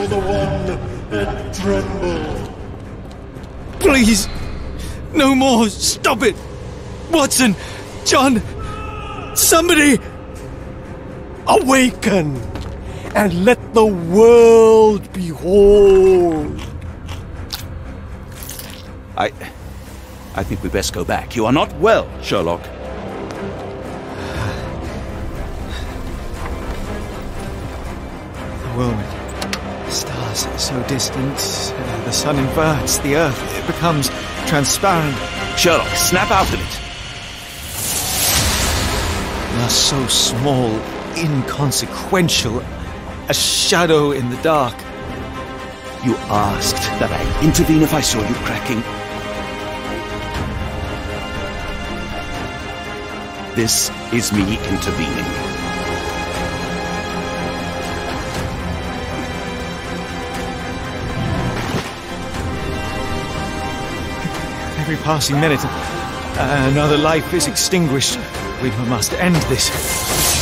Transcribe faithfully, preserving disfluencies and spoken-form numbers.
for the one and tremble. Please! No more! Stop it! Watson! John! Somebody! Awaken! And let the world behold! I... I think we best go back. You are not well, Sherlock. The whirlwind. Stars so distant. Uh, the sun inverts the earth. It becomes transparent. Sherlock, snap out of it. We are so small, inconsequential. A shadow in the dark. You asked that I intervene if I saw you cracking. This is me intervening. Every passing minute, another life is extinguished. We must end this.